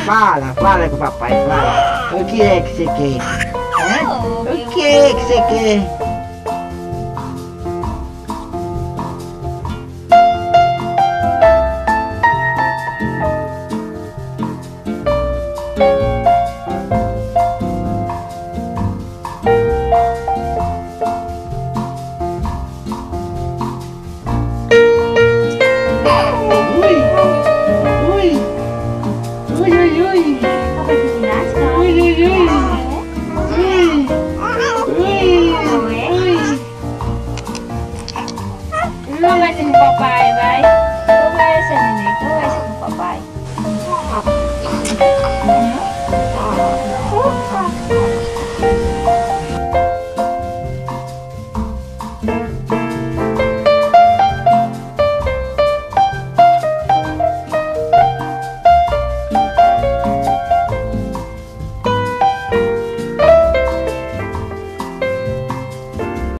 Fala com o papai, fala. O que é que você quer? Hã? O que é que você quer?